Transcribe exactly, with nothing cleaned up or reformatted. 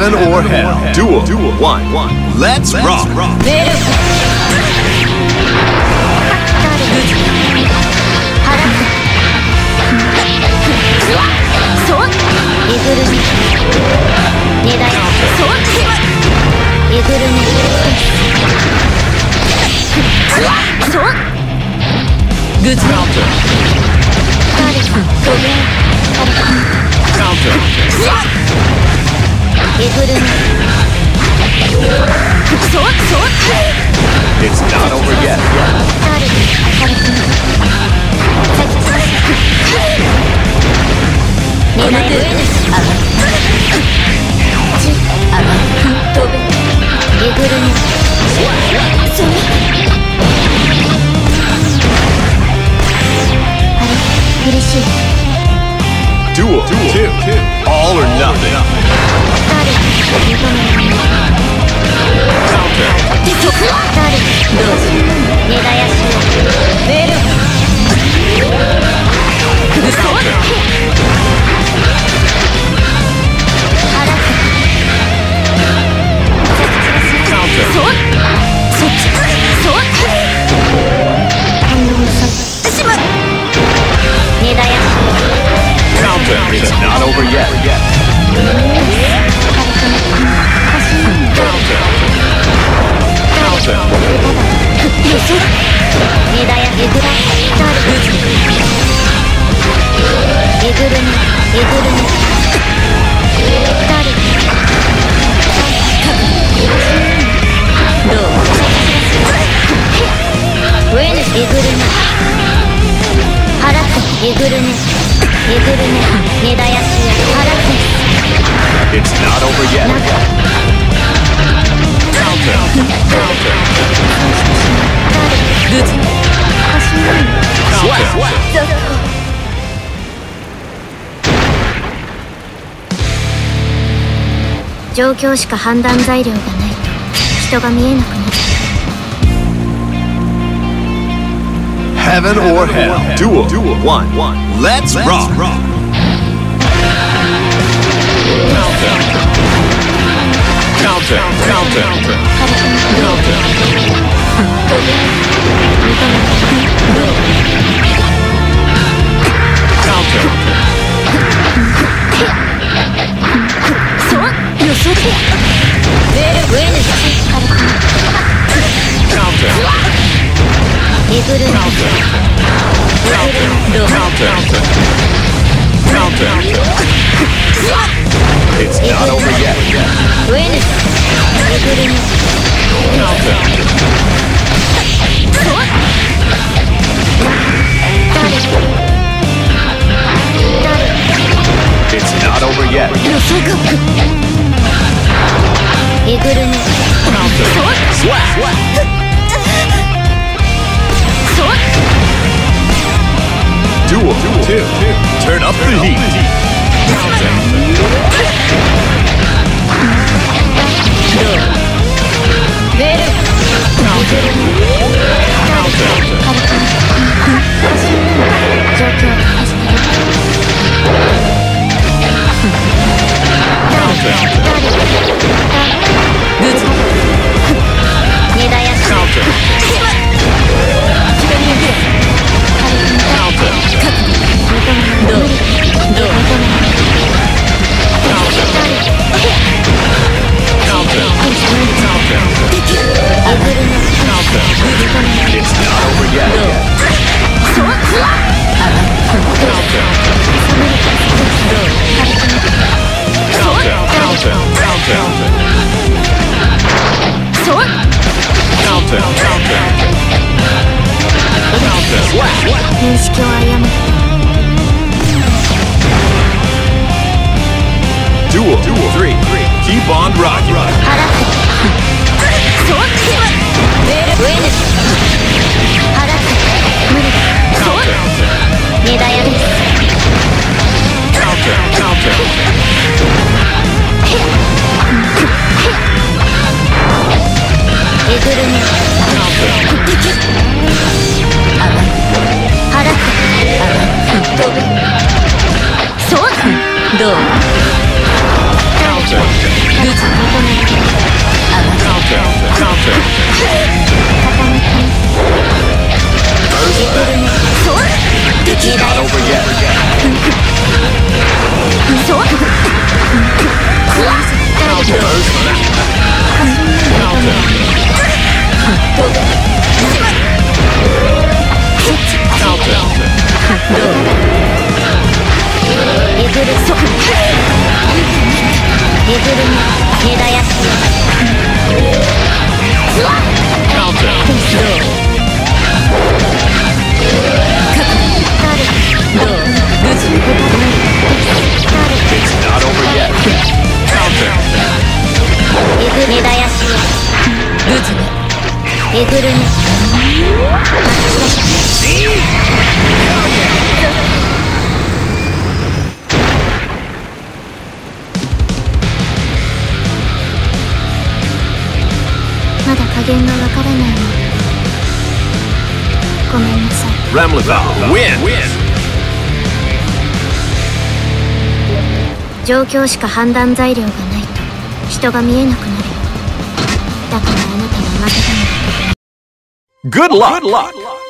Heaven or hell. Duel. Duel. One. One. Let's rock. Good counter. Counter. It's not over yet. Duel. Duel. Two. Two. All or nothing. Counter. It's not over yet. Counter. Counter. It's not over yet. Counter. Counter. Good. Counter. 状況しか判断材料がないと人が見えなくなる。 Heaven or hell. Duel. Duel. One. One. Let's rock. Counter. Counter. Counter. Counter. Counter. Counter. Counter. It's not over yet. Counter. It's not over yet. Counter. Swat. Duel. Duel. Two. Turn up the heat. Counter. It's not over yet. Duel. Duel. Three. Keep on rocking. Counter. Good. Not over yet. Win. 状況しか判断材料がないと人が見えなくなるよ。だからあなたは負けたのだ。 Good luck. Good luck.